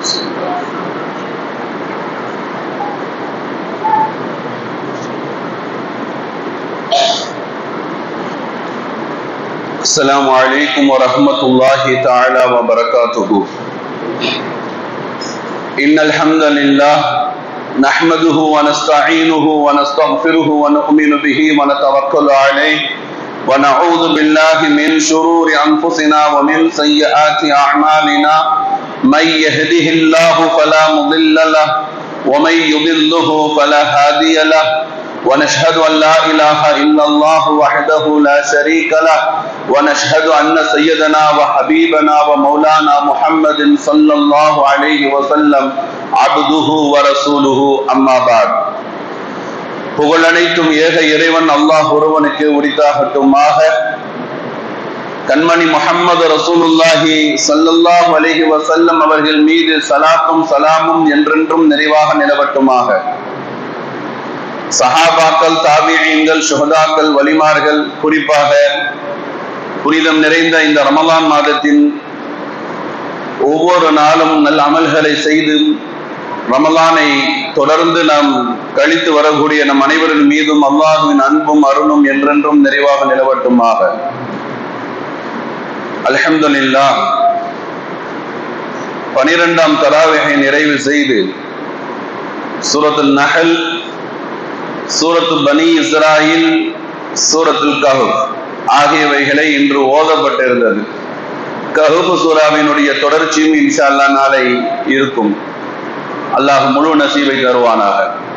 السلام عليكم ورحمة الله تعالى وبركاته. إن الحمد لله نحمده ونستعينه ونستغفره ونؤمن به ونتوكل عليه ونعوذ بالله من شرور أنفسنا ومن سيئات أعمالنا من يهده الله فلا مضل له ومن يضلله فلا هادي له ونشهد أن لا إله إلا الله وحده لا شريك له ونشهد أن سيدنا وحبيبنا ومولانا محمد صلى الله عليه وسلم عبده ورسوله أما بعد. புகழ் அனைத்தும் ஏக இறைவன் அல்லாஹ் ஒருவனுக்கு உரித்தாகட்டுமாக. கண்மணி முஹம்மது ரசூலுல்லாஹி ஸல்லல்லாஹு அலைஹி வஸல்லம் அவர்கள் மீது ஸலாத்தும் ஸலாமும் என்றென்றும் நிறைவாக நிலவட்டுமாக. சஹாபாக்கள், தாபிஈன்கள், ஷுஹதாக்கள், வலிமார்கள், குறிப்பாக புனிதம் நிறைந்த இந்த ரமலான் மாதத்தின் ஒவ்வொரு நாளும் நல்ல அமல்களை செய்து ரமலானை தொடர்ந்து நாம் கழித்து வரக்கூடிய நம் அனைவரின் மீதும் அல்லாஹ்வின் அன்பும் அருளும் என்றென்றும் நிறைவாக நிலவட்டுமாக. அல்ஹம்துலில்லாஹ், 12ஆம் தராவிஹை நிறைவு செய்து சூரத்துல் நஹல், சூரத்து பனி இஸ்ராயில், சூரத்துல் கஹஃப் ஆகியவைகளை இன்று ஓதப்பட்டிருந்தது. கஹஃப் சூராவினுடைய தொடர்ச்சியும் இன்ஷா அல்லாஹ் நாளை இருக்கும். அல்லாஹ் முழு நசீபை தருவானாக.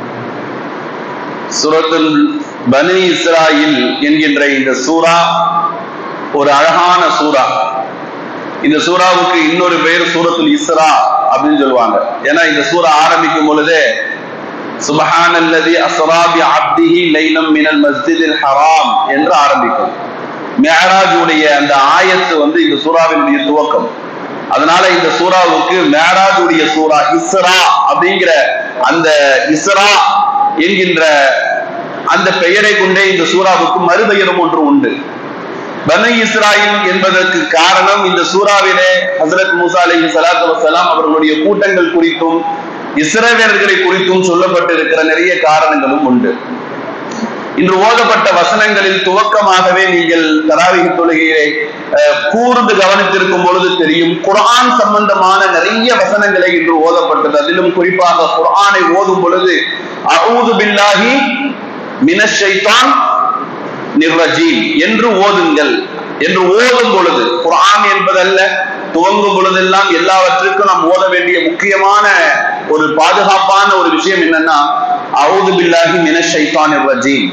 சூரத்துல் பனி இஸ்ராயில் என்கின்ற இந்த சூரா ஒரு அழகான சூரா. இந்த சூராவுக்கு இன்னொரு பெயர் சூரத்துல் இஸ்ரா அப்படின்னு சொல்லுவாங்க. ஏன்னா இந்த சூரா ஆரம்பிக்கும் பொழுதே சுப்ஹானல்லதி அஸ்ரா பி அப்திஹி லைலம் மினல் மஸ்ஜிதில் ஹராம் என்று ஆரம்பிக்கும். மிஅராஜ் உடைய அந்த ஆயத்து இந்த சூராவினுடைய துவக்கம். அதனால இந்த சூராவுக்கு மிஅராஜ் உடைய சூரா, இஸ்ரா அப்படிங்கிற அந்த இஸ்ரா என்கின்ற அந்த பெயரை கொண்டே இந்த சூராவுக்கு மறுபெயரும் ஒன்று உண்டு. பனி இஸ்ராயில் என்பதற்கு காரணம் இந்த சூராவிலே ஹஜ்ரத் மூசா அலைஹிஸ்ஸலாத்து வஸ்ஸலாம் அவர்களுடைய கூட்டங்கள் குறித்தும் இஸ்ரவேலர்களை குறித்தும் சொல்லப்பட்டிருக்கிற நிறைய காரணங்களும் உண்டு. இன்று ஓதப்பட்ட வசனங்களில் துவக்கமாகவே நீங்கள் தராவீஹ் தொழுகையை கூர்ந்து கவனித்திருக்கும் பொழுது தெரியும், குர்ஆன் சம்பந்தமான நிறைய வசனங்களை இன்று ஓதப்பட்டது. அதிலும் குறிப்பாக குர்ஆனை ஓதும் பொழுது அஊது பில்லாஹி மினஷ் ஷைத்தானிர் ரஜீம் என்று ஓதுங்கள் என்று ஓதும் பொழுது, குர்ஆன் என்பதல்ல, துவங்கும் பொழுதெல்லாம் எல்லாவற்றுக்கும் நாம் ஓத வேண்டிய முக்கியமான ஒரு பாதுகாப்பான ஒரு விஷயம் என்னன்னா அஊது பில்லாஹி மினஷ் ஷைத்தானிர் ரஜீம்.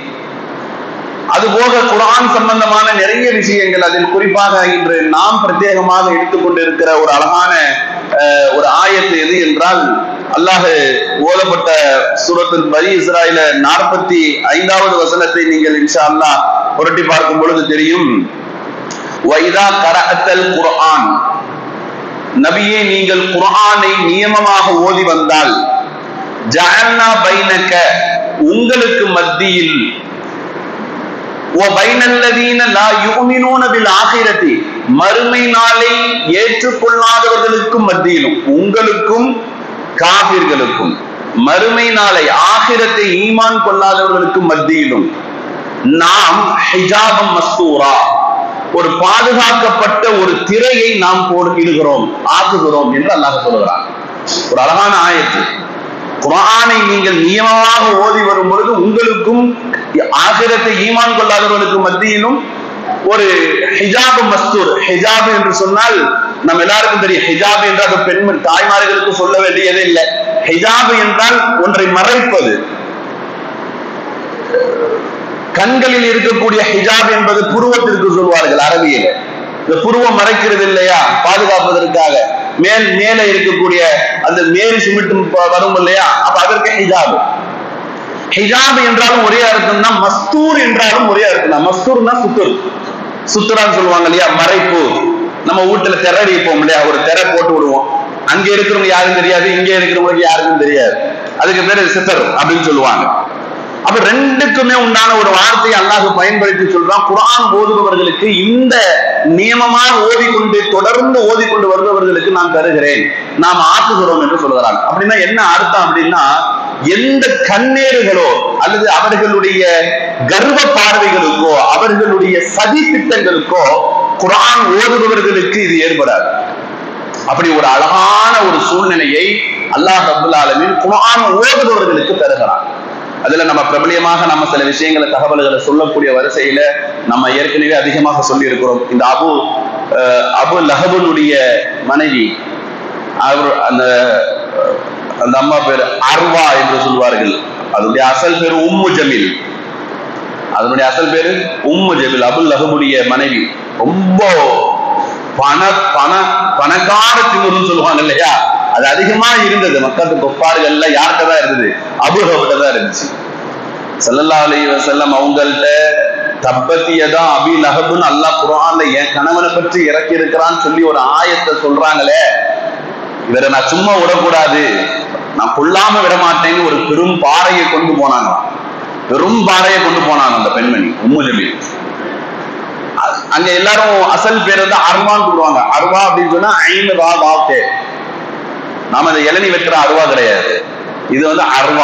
அதுபோக குர்ஆன் சம்பந்தமான நிறைய விஷயங்கள், அதில் குறிப்பாக இன்று நாம் பிரத்யேகமாக எடுத்துக்கொண்டிருக்கிற ஒரு அழகான ஒரு ஆயத்து எது என்றால், அல்லாஹ் ஓதப்பட்ட சூரத்துல் பனி இஸ்ராயில 45வது வசனத்தை நீங்கள் இன்ஷா அல்லாஹ் புரட்டி பார்க்கும் பொழுது தெரியும். வைதா கரஅத்தல் குர்ஆன், நபியே நீங்கள் குர்ஆனை நியமமாக ஓதி வந்தால், ஜஅல்னா பைனக உங்களுக்கு மத்தியில், வ பைனல்லதீன லா யுமினூன பில் ஆகிரத்தி மறுமை நாளை ஏற்றுக்கொள்ளாதவர்களுக்கும் மத்தியிலும், உங்களுக்கும் காபிர்களுக்கும் மறுமை நாளை ஆகிரத்தை ஈமான் கொள்ளாதவர்களுக்கும் மத்தியிலும் நாம் ஹிஜாபம் மஸ்தூரா ஒரு பாதுகாக்கப்பட்ட ஒரு திரையை நாம் இடுகிறோம், ஆக்குகிறோம் என்று அல்லாஹ் சொல்கிறான். ஒரு அழகான ஆயத்து. குர்ஆனை நீங்கள் நியமமாக ஓதி வரும் பொழுது உங்களுக்கும் ஆகிரத்தை ஈமான் கொள்ளாதவர்களுக்கு மத்தியிலும் ஒரு ஹிஜாப் மஸ்தூர். ஹிஜாப் என்று சொன்னால் நம்ம எல்லாருக்கும் தெரியும், ஹிஜாப் என்றால் பெண்மணி தாய்மார்களுக்கு சொல்ல வேண்டியதே இல்லை. ஹிஜாப் என்றால் ஒன்றை மறைப்பது. கண்களில் இருக்கக்கூடிய ஹிஜாப் என்பது புருவத்திற்கு சொல்வார்கள் அரபியில. இந்த புருவம் மறைக்கிறது இல்லையா, பாதுகாப்பதற்காக மேலே இருக்கக்கூடிய அந்த மேல் சுமிட்டும் வரும் இல்லையா, அப்ப அதற்கு ஹிஜாப். ஹிஜாப் என்றாலும் ஒரே அர்த்தம் தான், மஸ்தூர் என்றாலும் ஒரே அர்த்தம் தான். மஸ்தூர்னா சுத்துர், சுத்துரான்னு சொல்லுவாங்க இல்லையா, மறைப்பு. நம்ம வீட்டுல திரை அடிப்போம் இல்லையா, ஒரு திரை போட்டு விடுவோம். அங்க இருக்கிறவங்க யாருக்கும் தெரியாது, இங்க இருக்கிறவங்களுக்கு யாருக்கும் தெரியாது. அதுக்கு பேரு சித்தர் அப்படின்னு சொல்லுவாங்க. அப்ப ரெண்டுக்குமே உண்டான ஒரு வார்த்தையை அல்லாஹ் பயன்படுத்தி சொல்றான். குர்ஆன் ஓதுபவர்களுக்கு இந்த நியமமாக ஓதிக்கொண்டு தொடர்ந்து ஓதிக்கொண்டு வருபவர்களுக்கு நான் தருகிறேன், நாம் ஆக்குகிறோம் என்று சொல்கிறான். அப்படின்னா என்ன அர்த்தம் அப்படின்னா, எந்த கண்ணேறுகளோ அல்லது அவர்களுடைய கர்வ பார்வைகளுக்கோ அவர்களுடைய சதி திட்டங்களுக்கோ குர்ஆன் ஓதுபவர்களுக்கு இது ஏற்படாது. அப்படி ஒரு அழகான ஒரு சூழ்நிலையை அல்லாஹ் ரப்பல் ஆலமீன் குர்ஆன் ஓதுபவர்களுக்கு தருகிறான். அதுல நம்ம பிரபலியமாக நம்ம சில விஷயங்களை தகவல்களை சொல்லக்கூடிய வரிசையில நம்ம ஏற்கனவே அதிகமாக சொல்லி இருக்கிறோம். இந்த அபு லஹபுடைய மனைவி, அவர் அந்த அம்மா பேர் அர்வா என்று சொல்வார்கள். அதனுடைய அசல் பேரு உம்மு ஜமீல். அதனுடைய அசல் பேரு உம்மு ஜமீல். அபு லஹபுடைய மனைவி ரொம்ப பணக்கார திமுருன்னு சொல்லுவாங்க இல்லையா, அது அதிகமா இருந்தது. மக்களுக்கு கொப்பார்கள்ல யார்கிட்ட தான் இருந்தது? அபூ லஹப்கிட்ட தான் இருந்துச்சு. ஸல்லல்லாஹு அலைஹி வஸல்லம் அவங்கள்ட்ட தப்பத்தியதான் அபீ லஹப்னு அல்லாஹ் குர்ஆன்ல என் கணவனை பற்றி இறக்கி இருக்கிறான்னு சொல்லி ஒரு ஆயத்தை சொல்றாங்களே, இவரை நான் சும்மா விடக்கூடாது, நான் கொல்லாம விட மாட்டேன்னு ஒரு பெரும் பாறையை கொண்டு போனாங்களாம். பெரும் பாறையை கொண்டு போனாங்க அந்த பெண்மணி உம்மு ஜமீல். அங்க எல்லாரும் அசல் பேர் வந்து அர்வான்னு சொல்லுவாங்க. அர்வா அப்படின்னு சொன்னா ஐன் ரா வாத்தே. நாம இந்த இளநீ வெட்டுற அருவா கிடையாது, இது வந்து அர்வா.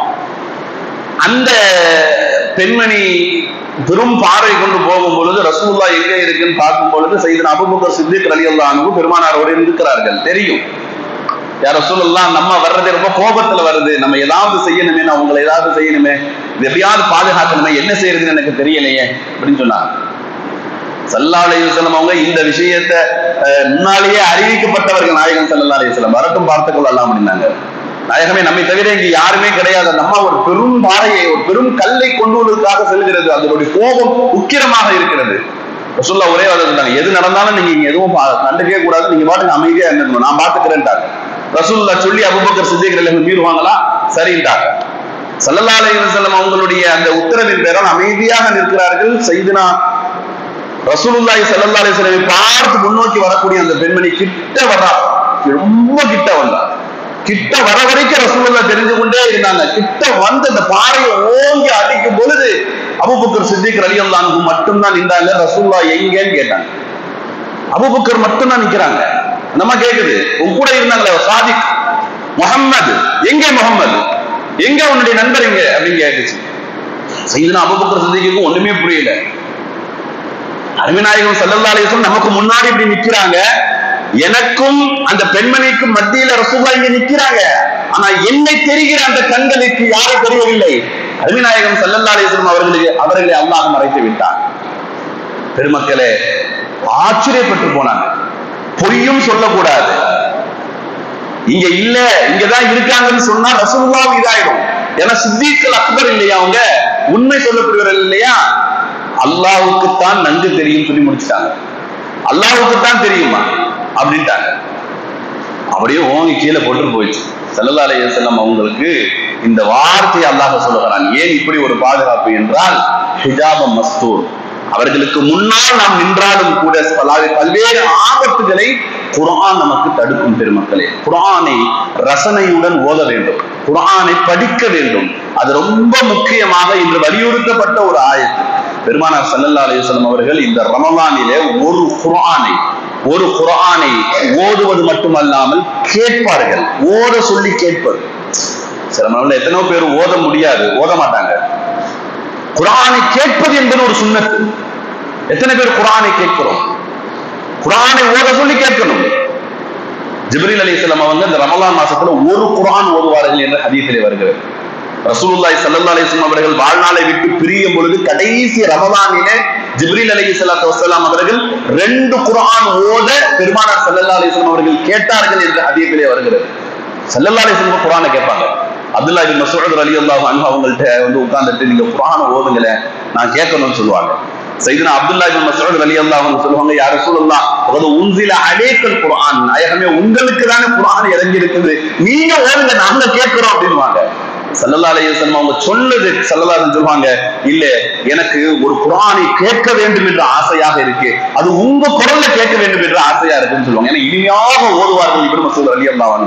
அந்த பெண்மணி பெரும் பாறை கொண்டு போகும் பொழுது ரசூலுல்லாஹ் எங்க இருக்குன்னு பார்க்கும் பொழுது சையதுனா அபூபக்கர் சித்திக் ரலியல்லாஹு அன்ஹு பெருமானாரோடு இருக்கிறார்கள். தெரியும் யார் ரசூலுல்லாஹ் நம்ம வர்றது ரொம்ப கோபத்துல வருது, நம்ம ஏதாவது செய்யணுமே, நான் உங்களை ஏதாவது செய்யணுமே, எப்படியாவது பாதுகாக்கணுமே, என்ன செய்யறதுன்னு எனக்கு தெரியலையே அப்படின்னு சொன்னாங்க. ஸல்லல்லாஹு அலைஹி வஸல்லம் அவங்க இந்த விஷயத்தை முன்னாலேயே அறிவிக்கப்பட்டவர்கள் நாயகம் ஸல்லல்லாஹு அலைஹி வஸல்லம், வரட்டும் பார்த்துக் கொள்ளலாம் அப்படின்னாங்க. நாயகமே, நம்மை தவிர இங்கு யாருமே கிடையாது, நம்ம ஒரு பெரும் பாறையை ஒரு பெரும் கல்லை கொண்டு வருவதற்காக செல்கிறது, அதனுடைய கோபம் உக்கிரமாக இருக்கிறது. ரசூலுல்லாஹ் ஒரே வார்த்தை சொன்னாங்க, எது நடந்தாலும் நீங்க இங்க எதுவும் கண்டுக்கவே கூடாது, நீங்க பாட்டுக்கு அமைதியா இருந்துக்கணும், நான் பாத்துக்கிறேன்ட்டாங்க. ரசூலுல்லாஹ் சொல்லி அபூபக்கர் சித்திக் ரலியல்லாஹு மீறுவாங்களா? சரின்ட்டாங்க. ஸல்லல்லாஹு அலைஹி வஸல்லம் அவங்களுடைய அந்த உத்தரவின் பேரால் அமைதியாக நிற்கிறார்கள். சையதுனா ரசூலுல்லாஹி ஸல்லல்லாஹு அலைஹி வஸல்லம் பார்த்து முன்னோக்கி வரக்கூடிய அந்த பெண்மணி கிட்ட வர்றா, ரொம்ப கிட்ட வந்தா. கிட்ட வர வரைக்கும் ரசூலுல்லாஹ் தெரிஞ்சு கொண்டே இருந்தாங்க. கிட்ட வந்து அந்த பாறையை ஓங்கி அடிக்கும் பொழுது அபூபக்கர் சித்திக் ரலியல்லாஹு அன்ஹு மட்டும்தான் நின்றாங்க. ரசூலுல்லாஹ் எங்கன்னு கேட்டாங்க. அபூபக்கர் மட்டும்தான் நிக்கிறாங்க. நம்ம கேக்குது, உன் கூட இருந்தாங்களே சாதிக் முஹம்மது எங்க, முஹம்மது எங்க, உன்னுடைய நண்பர் எங்க அப்படின்னு கேட்டுச்சு. சையதுனா அபூபக்கர் சித்திக்கு ஒண்ணுமே புரியல. அருமைநாயகம் ஸல்லல்லாஹு அலைஹி வஸல்லம் நமக்கு முன்னாடி இப்படி நிக்கிறாங்க, எனக்கும் அந்த பெண்மணிக்கும் மத்தியில ரசூலுல்லாஹ் இங்க நிக்கிறாங்க, ஆனா என்னை தெரிகிற அந்த கண்களுக்கு யாரும் தெரியவில்லை. அருமைநாயகம் ஸல்லல்லாஹு அலைஹி வஸல்லம் அவர்களை அல்லாஹ் மறைத்து விட்டார். பெருமக்களே, ஆச்சரியப்பட்டு போனாங்க. பொய்யும் சொல்லக்கூடாது, இங்க இல்ல இங்கதான் இருக்காங்கன்னு சொன்னா ரசூலுல்லாஹ் இதாயிடும். ஏன்னா சித்திக்குல் அக்பர் இல்லையா, அவங்க உண்மை சொல்லப்படுவார்கள் இல்லையா, அல்லாஹ்வுக்கு தான் நன்கு தெரியும் சொல்லி முடிச்சுட்டாங்க. அல்லாஹ்வுக்கு தான் தெரியுமா அப்படின்ட்டாங்க. அப்படியே ஓங்கி கீழே போட்டு போயிடுச்சு. ஸல்லல்லாஹு அலைஹி வஸல்லம் அவங்களுக்கு இந்த வார்த்தையை அல்லாஹ் சொல்லுகிறான். ஏன் இப்படி ஒரு பாதுகாப்பு என்றால், ஹிஜாப மஸ்தூர், அவர்களுக்கு முன்னால் நாம் நின்றாலும் கூட பல்வேறு ஆபத்துகளை குர்ஆன் நமக்கு தடுக்கும். பெருமக்களே, குர்ஆனை ரசனையுடன் ஓத வேண்டும், குர்ஆனை படிக்க வேண்டும். அது ரொம்ப முக்கியமாக இன்று வலியுறுத்தப்பட்ட ஒரு ஆயத்து. பெருமானார் ஸல்லல்லாஹு அலைஹி வஸல்லம் அவர்கள் இந்த ரமலானிலே ஒரு குர்ஆனை ஓதுவது மட்டுமல்லாமல் கேட்பார்கள். ஓத சொல்லி கேட்பது. சில மனதில் எத்தனையோ பேர் ஓத முடியாது, ஓத மாட்டாங்க. குர்ஆனை கேட்பது என்பது ஒரு சுன்னத்து. எத்தனை பேர் குர்ஆனை கேட்கிறோம்? குர்ஆனை ஓத சொல்லி கேட்கணும். ஜிப்ரீல் அலைஹிஸ்ஸலாம் அவங்க இந்த ரமலான் மாசத்துல ஒரு குர்ஆன் ஓதுவார்கள் என்ற ஹதீஸிலே வருகிறது. ரசூலுல்லாஹி ஸல்லல்லாஹு அலைஹி வஸல்லம் அவர்கள் வாழ்நாளை விட்டு பிரியும் பொழுது கடைசி ரமலானிலே ஜிப்ரீல் அலைஹிஸ்ஸலாத்து வஸலாம் அவர்கள் 2 குர்ஆன் ஓத பெருமானார் ஸல்லல்லாஹு அலைஹி வஸல்லம் அவர்கள் கேட்டார்கள் என்ற ஹதீஸிலே வருகிறது. ஸல்லல்லாஹு அலைஹி வஸல்லம் குர்ஆனை கேட்பாங்க. அப்துல்லாஹ் இப்னு மஸ்ஊத் ரலியல்லாஹு அன்ஹு அவங்கள்ட்ட வந்து உட்கார்ந்துட்டு நீங்க குர்ஆனை ஓதுங்களே, நான் கேட்கணும்னு சொல்லுவாங்க. சையதுனா அப்துல்லாஹ் இப்னு மஸ்ஊத் ரலியல்லாஹு அன்ஹு சொல்லுவாங்க, யா ரசூலல்லாஹ் வகது உன்ஸில அலைக்கல் குர்ஆன், நாயகமே உங்களுக்கு தானே குர்ஆன் இறங்கி இருக்குது, நீங்க ஓதுங்க, நாங்க கேட்கிறோம் அப்படின்வாங்க. ஸல்லல்லாஹு அலைஹி வஸல்லம் அவங்க சொன்னது ஸல்லல்லாஹு அலைஹி சொல்லுவாங்க, இல்ல எனக்கு ஒரு குர்ஆனை கேட்க வேண்டும் என்ற ஆசையாக இருக்கு, அது உங்க குரல்ல கேட்க வேண்டும் என்ற ஆசையா இருக்குன்னு சொல்லுவாங்க. ஏன்னா இனிமையாக ஓதுவார்கள் இப்னு மஸ்ஊத் ரலியல்லாஹு அன்ஹு.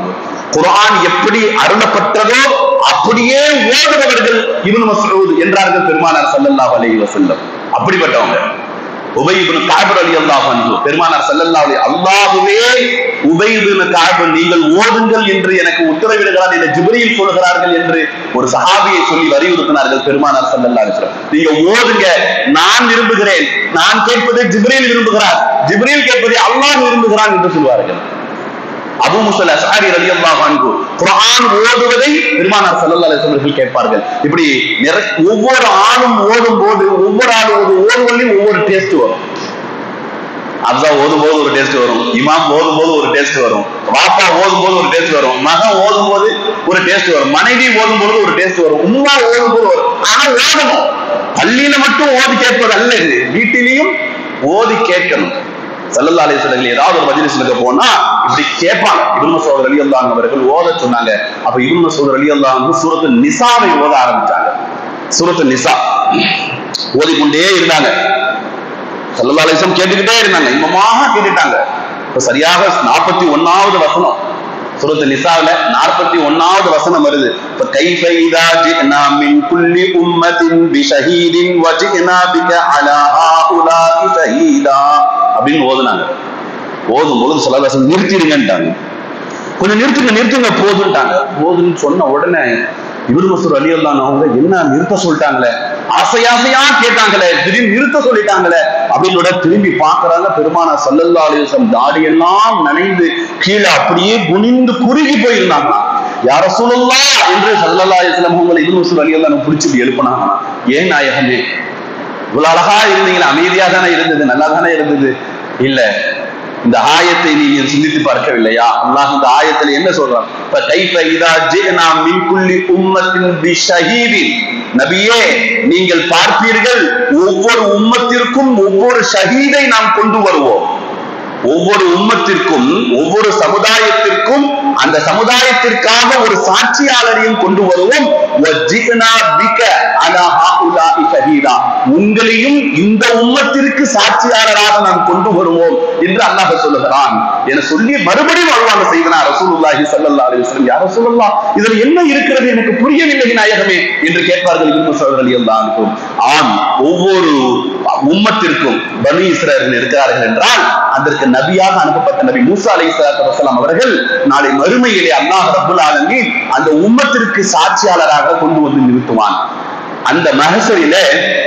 குர்ஆன் எப்படி அருளப்பட்டதோ அப்படியே ஓதுபவர்கள் இப்னு மஸ்ஊத் என்றார்கள் பெருமானார் ஸல்லல்லாஹு அலைஹி வஸல்லம். அப்படிப்பட்டவங்க. உபய் இப்னு கஅப் ரலியல்லாஹு அன்ஹு பெருமானார் ஸல்லல்லாஹு அலைஹி அல்லாஹ்வே உபய் இப்னு கஅப் நீங்கள் ஓதுங்கள் என்று எனக்கு உத்தரவிடுகிறார் என்று ஜிப்ரீல் சொல்கிறார்கள் என்று ஒரு சஹாபியை சொல்லி வலியுறுத்தினார்கள் பெருமானார் ஸல்லல்லாஹு அலைஹி வஸல்லம். நீங்க ஓதுங்க, நான் விரும்புகிறேன், நான் கேட்பதை ஜிப்ரீல் விரும்புகிறார், ஜிப்ரீல் கேட்பதை அல்லாஹ் விரும்புகிறான் என்று சொல்வார்கள். அபூ மூஸா அல்-அஷ்அரி ரலியல்லாஹு அன்ஹு குர்ஆன் ஓதுவதை பெருமானார் ஸல்லல்லாஹு அலைஹி வஸல்லம் கேட்பார்கள். இப்படி ஒவ்வொரு ஆளும் ஓதும் போது ஒவ்வொரு ஆளும் ஓதுவதிலும் ஒவ்வொரு டேஸ்ட் வரும். அப்சா ஓதும் போது ஒரு டேஸ்ட் வரும், இமாம் ஓதும் போது ஒரு டேஸ்ட் வரும், வாப்பா ஓதும் போது ஒரு டேஸ்ட் வரும், மகன் ஓதும் போது ஒரு டேஸ்ட் வரும், மனைவி ஓதும் போது ஒரு டேஸ்ட் வரும், உம்மா ஓதும் போது வரும். ஆனா ஓதணும், பள்ளியில மட்டும் ஓதி கேட்பது அல்ல, இது வீட்டிலையும் ஓதி கேட்கணும். ஸல்லல்லாஹு அலைஹி வஸல்லம் ஏதாவது ஒரு மஜ்லிஸ்க்கு போனா இப்படி கேட்பாங்க. இப்னு மஸ்ஊத் ரலியல்லாஹு அன்ஹு அவர்கள் ஓத சொன்னாங்க. அப்ப இப்னு மஸ்ஊத் ரலியல்லாஹு அன்ஹு சூரத்து நிசாவை ஓத ஆரம்பிச்சாங்க. சூரத்து நிசா ஓதிக்கொண்டே இருந்தாங்க. ஸல்லல்லாஹு அலைஹி வஸல்லம் கேட்டுக்கிட்டே இருந்தாங்க, இன்பமாக கேட்டுட்டாங்க. இப்ப சரியாக 41வது வசனம் சூரத்து நிசாவுல 41வது வசனம் வருது. இப்ப கைஃப இதா ஜினா மின் குல்லி உம்மத்தின் பிஷஹீதின் வஜினா பிக அலா ஹாஉலாஇ ஷஹீதா அப்படின்னு ஓதுனாங்க. ஓதும் போது ஸல்லல்லாஹு அலைஹி வஸல்லம் நிறுத்திடுங்கன்றாங்க. கொஞ்சம் நிறுத்துங்க போதுன்ட்டாங்க. போதுன்னு சொன்ன உடனே இப்னு மஸ்ஊத் ரலியல்லாஹு அன்ஹு அவங்க என்ன நிறுத்த சொல்லிட்டாங்களே, ஆசையா கேட்டாங்களே, திடீர்னு நிறுத்த சொல்லிட்டாங்களே அப்படின்னு திரும்பி பார்க்கறாங்க. பெருமானார் ஸல்லல்லாஹு அலைஹி வஸல்லம் தாடியெல்லாம் நனைந்து கீழே அப்படியே குனிந்து குறுகி போயிருந்தாங்க. யா ரசூலுல்லாஹ் என்று ஸல்லல்லாஹு அலைஹி வஸல்லம் உங்களை இப்னு மஸ்ஊத் ரலியல்லாஹு அன்ஹு பிடிச்சிட்டு எழுப்புனாங்க. ஏன் நாயகமே, இவ்வளவு அழகா இருந்தீங்களா, அமைதியா தானே இருந்தது, நல்லா தானே இருந்தது? இல்ல, இந்த ஆயத்தை நீங்கள் சிந்தித்து பார்க்கவில்லையா? அல்லாஹ் இந்த ஆயத்தில் என்ன சொல்றான்? நபியே, நீங்கள் பார்ப்பீர்கள், ஒவ்வொரு உம்மத்திற்கும் ஒவ்வொரு ஷஹீதை நாம் கொண்டு வருவோம். ஒவ்வொரு உம்மத்திற்கும் ஒவ்வொரு சமுதாயத்திற்கும் அந்த சமுதாயத்திற்காக ஒரு சாட்சியாளரையும் கொண்டு வருவோம். உங்களையும் இந்த உம்மத்திற்கு சாட்சியாளராக நாம் கொண்டு வருவோம் என்று அல்லாஹ் சொல்லுகிறான் என சொல்லி மறுபடியும் அல்லாஹ் செய்தனா ரசூலுல்லாஹி ஸல்லல்லாஹு அலைஹி வஸல்லம், யா ரசூலுல்லாஹ் இதில் என்ன இருக்கிறது எனக்கு புரியவில்லை நாயகமே என்று கேட்பார்கள் இப்னு மஸ்ஊத் ரலியல்லாஹு அன்ஹு. ஆம், ஒவ்வொரு உம்மத்திற்கும் பனி இஸ்ராயீல் இருக்கிறார்கள் என்றால் அதற்கு நபியாக அனுப்பப்பட்ட நபி மூசா அலைஹிஸ்ஸலாத்து வஸலாம் அவர்கள் நாளை மறுமையிலே அல்லாஹ் ரப்பல் ஆலமீன் அந்த உம்மத்திற்கு சாட்சியாளராக கொண்டு வந்து நிறுத்துவான். அந்த மஹ்ஷரிலே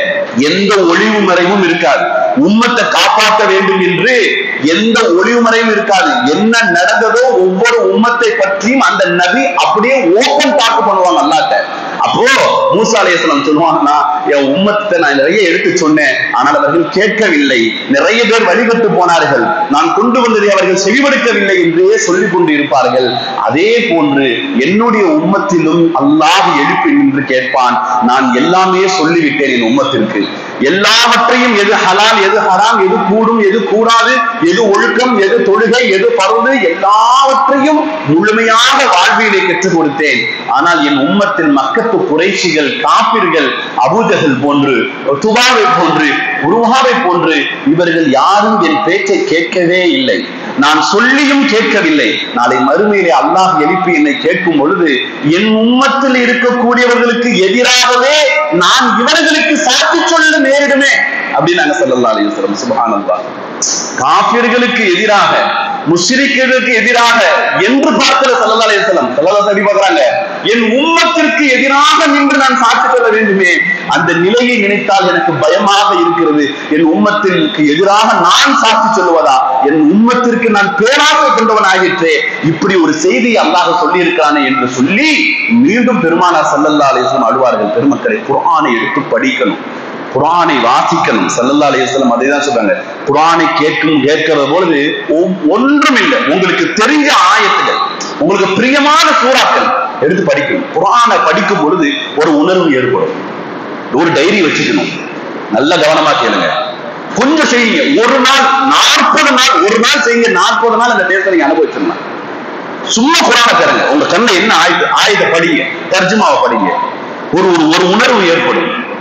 எந்த ஒளிவு மறைவும் இருக்காது. உம்மத்தை காப்பாற்ற வேண்டும் என்று எந்த ஒளிவு மறைவும் இருக்காது. என்ன நடந்ததோ ஒவ்வொரு உம்மத்தை பற்றியும் அந்த நபி அப்படியே ஓபன் டாக் பண்ணுவாங்க அல்லாஹ்ட்ட. அப்போ மூசா அலைஹிஸ்ஸலாம் சொல்லுவாங்கன்னா, என் உம்மத்தை நான் நிறைய எடுத்து சொன்னேன், ஆனால் அவர்கள் கேட்கவில்லை, நிறைய பேர் வழிபட்டு போனார்கள், நான் கொண்டு வந்ததை அவர்கள் செவிமடுக்கவில்லை என்றே சொல்லிக் கொண்டு இருப்பார்கள். அதே போன்று என்னுடைய உம்மத்திலும் அல்லாஹ் எழுப்பி நின்று கேட்பான், நான் எல்லாமே சொல்லிவிட்டேன் என் உம்மத்திற்கு, எல்லாவற்றையும் எது ஹலால் எது ஹராம், எது கூடும் எது கூடாது, எது ஒழுக்கம் எது தொழுகை எது பருது, எல்லாவற்றையும் முழுமையாக வாழ்வியலை கற்றுக் கொடுத்தேன். ஆனால் என் உம்மத்தில் மக்கத்து குறைஷிகள், காபிர்கள், அபூஜஹல் போன்று, துபாவை போன்று, உருவாவை போன்று இவர்கள் யாரும் என் பேச்சை கேட்கவே இல்லை, நான் சொல்லியும் கேட்கவில்லை. நாளை மறுமையிலே அல்லாஹ் எழுப்பி என்னை கேட்கும் பொழுது என் உம்மத்தில் இருக்கக்கூடியவர்களுக்கு எதிராகவே நான் இவர்களுக்கு சாட்சி சொல்ல நேரிடுமே அப்படின்னு நாங்க ஸல்லல்லாஹு அலைஹி வஸல்லம். சுப்ஹானல்லாஹ், காஃபிர்களுக்கு எதிராக, முஷ்ரிக்குகளுக்கு எதிராக என்று பார்க்கிற ஸல்லல்லாஹு அலைஹி வஸல்லம் எப்படி பார்க்கறாங்க? என் உம்மத்திற்கு எதிராக நின்று நான் சாட்சி சொல்ல வேண்டுமே, அந்த நிலையை நினைத்தால் எனக்கு பயமாக இருக்கிறது. என் உம்மத்திற்கு எதிராக நான் சாட்சி சொல்லுவதா? என் உம்மத்திற்கு நான் பேராசை கொண்டவன் ஆகிற்றே, இப்படி ஒரு செய்தி அல்லாஹ் சொல்லி இருக்கானே என்று சொல்லி மீண்டும் பெருமானார் ஸல்லல்லாஹு அலைஹி வஸல்லம் அழுவார்கள். பெருமக்களை, குர்ஆனை எடுத்து படிக்கணும், குர்ஆனை வாசிக்கணும். ஸல்லல்லாஹு அலைஹி வஸல்லம் அதை தான் சொல்றாங்க. குர்ஆனை கேட்கிற பொழுது ஒன்றும் இல்லை, உங்களுக்கு தெரிஞ்ச ஆயத்துகள், உங்களுக்கு பிரியமான சூறாக்கள் எடுத்து படிக்கணும். குர்ஆனை படிக்கும் பொழுது ஒரு உணர்வு ஏற்படும். ஒரு டைரி வச்சுக்கணும், நல்ல கவனமா கேளுங்க, கொஞ்சம் செய்யுங்க. ஒரு நாள் 40 நாள், ஒரு நாள் செய்யுங்க, 40 நாள் அந்த தேசத்தை நீங்க அனுபவிச்சிடலாம். சும்மா குர்ஆனை தருங்க, உங்க கண்ணை என்ன ஆயுத படிங்க, தர்ஜுமாவை படிங்க, ஒரு உணர்வு ஏற்படும்.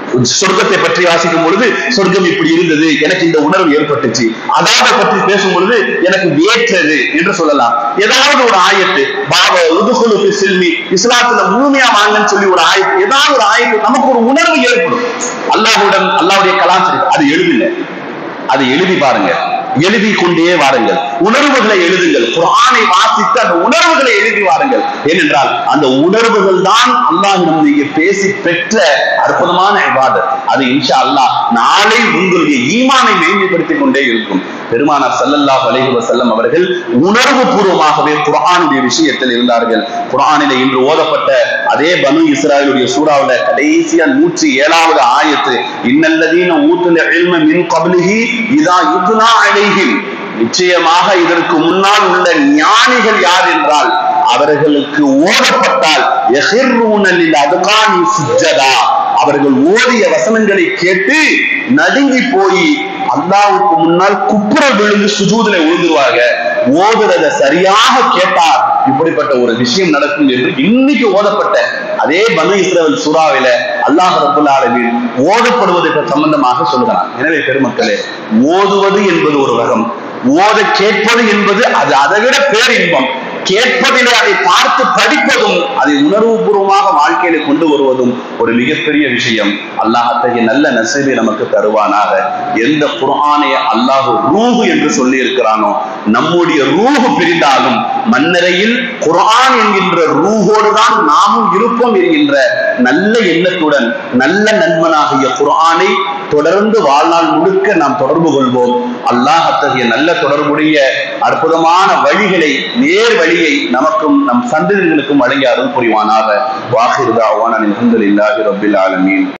சொர்க்கத்தை பற்றி வாசிக்கும் பொழுது சொர்க்கம் இப்படி இருந்தது, எனக்கு இந்த உணர்வு ஏற்பட்டுச்சு. அதாவை பற்றி பேசும் பொழுது எனக்கு வேற்றது என்று சொல்லலாம். ஏதாவது ஒரு ஆயத்து இஸ்லாத்துல முழுமையா வாங்கன்னு சொல்லி ஒரு ஆயத்து, ஏதாவது ஒரு ஆயத்து நமக்கு ஒரு உணர்வு ஏற்படும். அல்லாஹ்வுடைய கலாச்சாரம் அது எழுதுங்க, அதை எழுதி பாருங்க, எழுதி கொண்டே வாருங்கள், உணர்வுகளை எழுதுங்கள். குர்ஆனை வாசித்து அந்த உணர்வுகளை எழுதி வாருங்கள். ஏனென்றால் அந்த உணர்வுகள் தான் அல்லாஹ்விடம் நீங்க பேசி பெற்ற அற்புதமான இபாதத். அது இன்ஷா அல்லாஹ் நாளை உங்களுடைய ஈமானை மேன்மைப்படுத்திக் கொண்டே இருக்கும். பெருமானார் ஸல்லல்லாஹு அலைஹி வஸல்லம் அவர்கள் உணர்வு பூர்வமாகவே குர்ஆனுடைய விஷயத்தில் இருந்தார்கள். குர்ஆனிலே இன்று ஓதப்பட்ட அதே பனு இஸ்ராயீலுடைய சூராவுல கடைசியா 107வது ஆயத்து, இன்னல்லதீன ஊத்துல் இல்ம மின் கப்லிஹி இதா யுத்லா அலைஹிம், நிச்சயமாக இதற்கு முன்னால் உள்ள ஞானிகள் யார் என்றால் அவர்களுக்கு ஓதப்பட்டால் யஹிர்ரூன லில் அதுகானி சுஜ்ஜதா, அவர்கள் ஓதிய வசனங்களை கேட்டு நடுங்கி போய் அல்லாஹ்வுக்கு முன்னால் குப்புற விழுந்து சுஜூதுல விழுந்துருவாங்க. ஓதுறத சரியாக கேட்டார் இப்படிப்பட்ட ஒரு விஷயம் நடக்கும் என்று இன்னைக்கு ஓதப்பட்ட அதே பனு இஸ்ராயீல் சூராவில அல்லாஹ் ரப்பல் ஆலமீன் ஓதப்படுவதற்கு சம்பந்தமாக சொல்கிறார். எனவே பெருமக்களே, ஓதுவது என்பது ஒரு ரகம், ஓத கேட்பது என்பது அது அதை விட பேரின்பம். கேட்பதிலே அதை பார்த்து படிப்பதும் அதை உணர்வுபூர்வமாக வாழ்க்கையில கொண்டு வருவதும் ஒரு மிகப்பெரிய விஷயம். அல்லாஹ் அத்தகைய நல்ல நசீபை நமக்கு தருவானாக. எந்த குர்ஆனை அல்லாஹ் ரூஹ் என்று சொல்லி இருக்கிறானோ, நம்முடைய ரூஹ் பிரிந்தாலும் மன்னரையில் குர்ஆன் என்கின்ற ரூஹோடு தான் நாமும் இருப்போம் என்கின்ற நல்ல எண்ணத்துடன் நல்ல நண்பனாகிய குர்ஆனை தொடர்ந்து வாழ்நாள் முழுக்க நாம் தொடர்பு கொள்வோம். அல்லாஹ் அத்தகைய நல்ல தொடர்புடைய அற்புதமான வழிகளை, நேர் வழியை நமக்கும் நம் சந்ததிகளுக்கும் வழங்கி அருள் புரிவானாக. வாஹிரு தஅவானா அல்ஹம்துலில்லாஹி ரப்பில் ஆலமீன்.